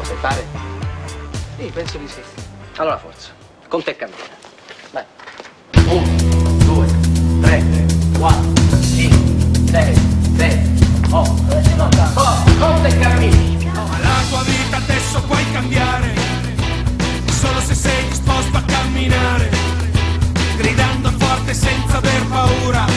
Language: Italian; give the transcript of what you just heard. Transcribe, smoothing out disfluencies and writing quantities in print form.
Mi pare? Sì, penso di sì. Allora forza, con te cammina. Vai. 1, 2, 3, 4, 5, 6, 7, 8, 9, con te cammini. Ma la tua vita adesso puoi cambiare, solo se sei disposto a camminare, gridando forte senza aver paura.